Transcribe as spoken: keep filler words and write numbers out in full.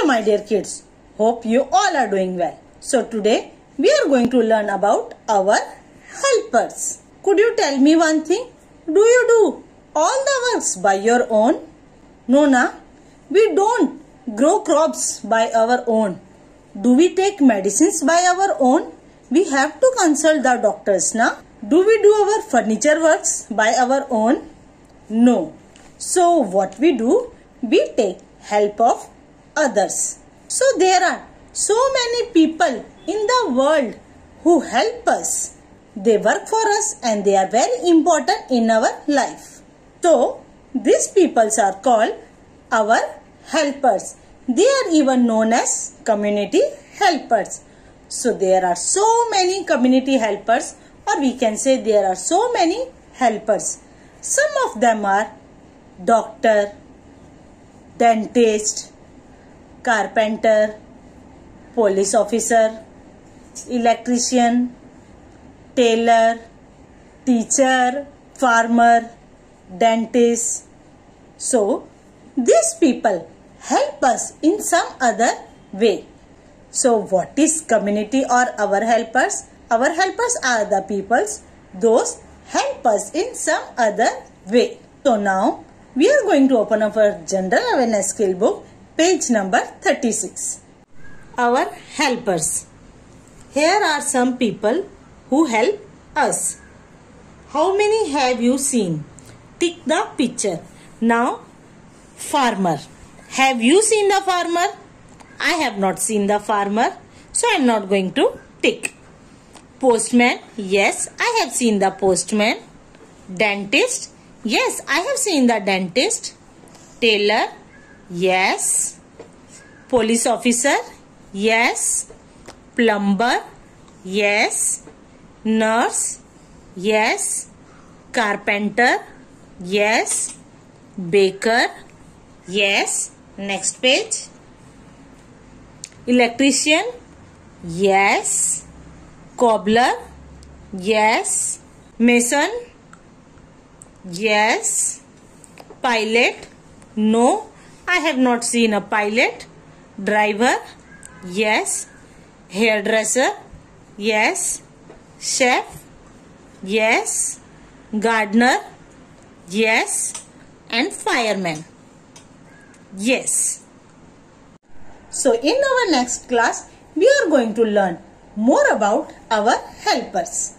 my dear kids, hope you all are doing well. So today we are going to learn about our helpers. Could you tell me one thing? Do you do all the works by your own? No, na? We don't grow crops by our own. Do we take medicines by our own? We have to consult the doctors, na? Do we do our furniture works by our own? No. So what we do? We take help of others. So there are so many people in the world who help us. They work for us and they are very important in our life. So these people are called our helpers. They are even known as community helpers. So there are so many community helpers, or we can say there are so many helpers. Some of them are doctor, dentist, carpenter, police officer, electrician, tailor, teacher, farmer, dentist. So these people help us in some other way. So what is community or our helpers? Our helpers are the peoples, those help us in some other way. So now we are going to open up our general awareness skill book, page number thirty-six. Our helpers. Here are some people who help us. How many have you seen? Tick the picture. Now, farmer. Have you seen the farmer? I have not seen the farmer, so I am not going to tick. Postman. Yes, I have seen the postman. Dentist. Yes, I have seen the dentist. Tailor. Yes. Police officer. Yes. Plumber. Yes. Nurse. Yes. Carpenter. Yes. Baker. Yes. Next page. Electrician. Yes. Cobbler. Yes. Mason. Yes. Pilot. No, I have not seen a pilot. Driver. Yes. Hairdresser. Yes. Chef. Yes. Gardener. Yes. And fireman. Yes. So in our next class, we are going to learn more about our helpers.